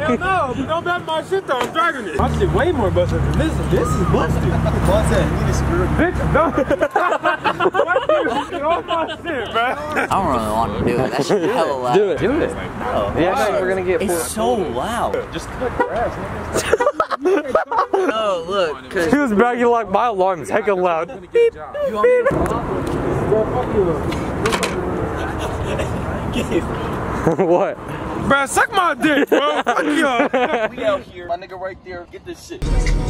No, don't bet my shit though. I'm dragging it. My shit way more busted than this. This is busted. Monte, you need to screw it. Bitch, no. Get off my shit, man. I don't really want to do it. That shit hella loud. Do it. Do it. No. Yeah, we're gonna get. It's so loud. Just cut your ass, nigga. Oh, look. He was bragging like my alarm is hecka loud. Beep, beep. What? Bro, suck my dick, bro. Fuck you. We out here. My nigga right there. Get this shit.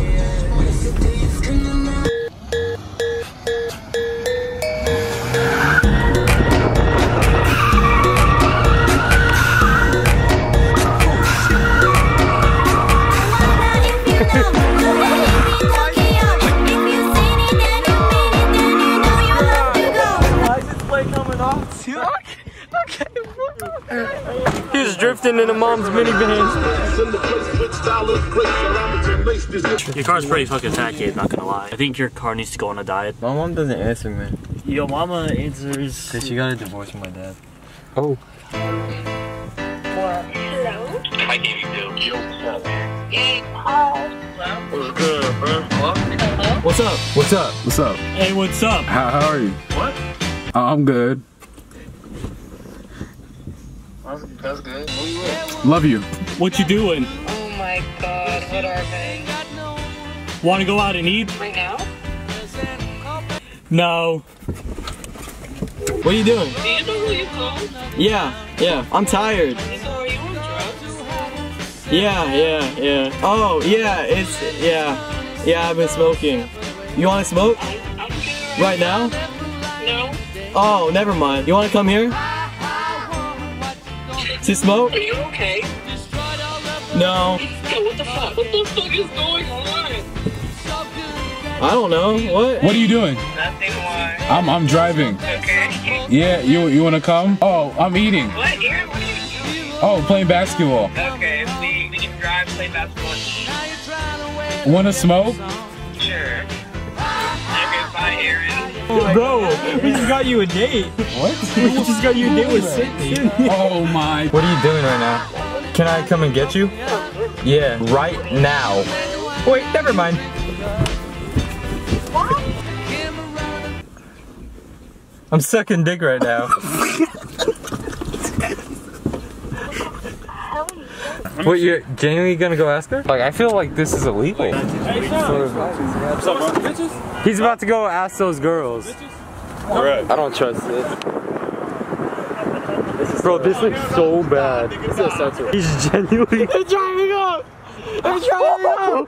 He was drifting in a mom's minivan. Your car's pretty fucking fat, kid, not gonna lie. I think your car needs to go on a diet. My mom doesn't answer, man. Your mama answers. Cause she got a divorce from my dad. Oh. Hello? I gave you Bill. What's good, bro? What's up? What's up? What's up? Hey, what's up? How are you? What? I'm good. That's good. Where you at? Love you. What you doing? Oh my god, what are they? Want to go out and eat? Right now? No. What are you doing? Do you know who you called? Yeah. I'm tired. So are you on drugs? Yeah. Oh, yeah, Yeah, I've been smoking. You wanna smoke? I'm good. Right now? No? Oh, never mind. You wanna come here? To smoke? Are you okay? No. Yo, what the fuck? What the fuck is going on? I don't know. What? What are you doing? Nothing, why? I'm driving. Okay. Yeah, you wanna come? Oh, I'm eating. What? Here? What are you doing? Oh, playing basketball. Okay, we can drive, play basketball. Wanna smoke? Sure. Okay, bye, Aaron. Bro, we just got you a date. What? We just got you a date with Sydney. Oh my. What are you doing right now? Can I come and get you? Yeah, right now. Wait, never mind. I'm sucking dick right now. What, you're genuinely gonna go ask her? Like, I feel like this is illegal. What's up, bro? Bitches? He's about to go ask those girls. Alright. I don't trust it. Bro, this looks so bad. He's genuinely driving up! I'm driving up!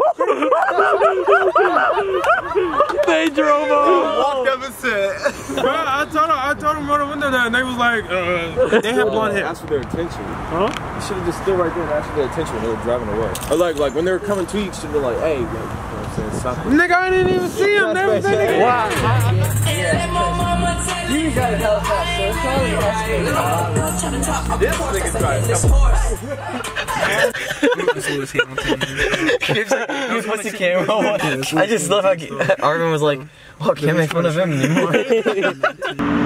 They drove up! Walked up and said. Bro, I told them on the window that and they was like, they had blonde hair. Ask for their attention. Huh? You should have just stood right there and asked for their attention when they were driving away. Or like when they were coming to you, you should have been like, hey, you know what I'm saying, stop it. Nigga, I didn't even see him. They was in Wow. You got hella fast, so it's probably This nigga's driving. What's the camera? I just love how Arvin was like, well, I can't make fun of him anymore.